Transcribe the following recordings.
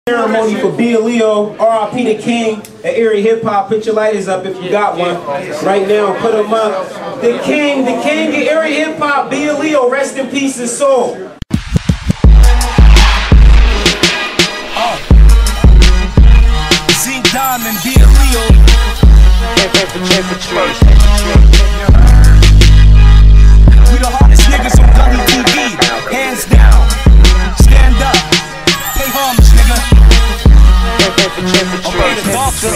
Ceremony for B. Leo, R.I.P. the King, at Erie Hip Hop. Put your lighters up if you got one. Right now, put them up. The King at Erie Hip Hop, B. Leo, rest in peace his soul. Zinc Diamond, B. Leo. We the hardest niggas on WTV, hands down. Stand up, pay homage, nigga. Obey the doctor.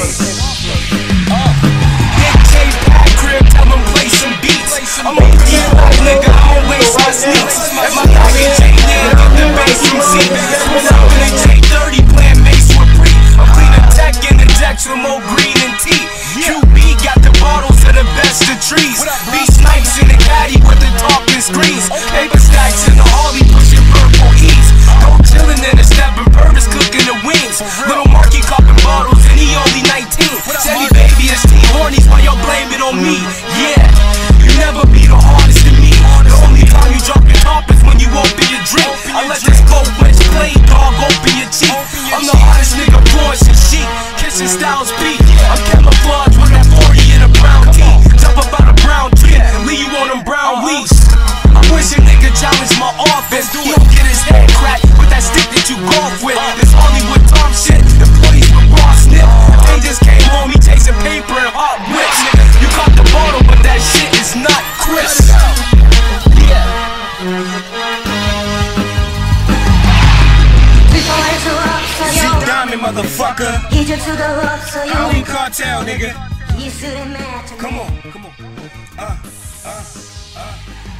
Big J Pack crib, tell them play some beats. I'm a pretty black nigga, I don't waste my sneaks. At my Dr. J there, get the bass from C. Pull up in a J30, playing Mace with Bree. I'm cleaning tech in the decks with more green and tea. QB got the bottles of the best of trees. B snipes in the caddy with the talking screens. Paper stacks in the Harley pushing purple E's. Go chillin' in the steppin' Purvis cooking the wings. Little Marky copping bottles and he only 19. Said he baby is T hornies, why y'all blame it on me? Yeah, you never be the hardest to me. The only time you drop your top is when you open your drink. I let this boat wedge play, dog, open your cheek. I'm the hardest nigga, Floyd and Chic. Kissing Styles beat. I'm camouflage with that 40 in a brown tee. Jump up out a brown tree, leave you on them brown weeds. I wish a nigga challenge my offense. He don't get his head cracked with that stick that you golf with. This Hollywood Tom shit, employees with raw snip. They just came home, he chasing paper and hot whips. You caught the bottle, but that shit is not crisp. Zinc Diamond, motherfucker. I own cartel, nigga. Come on, come on.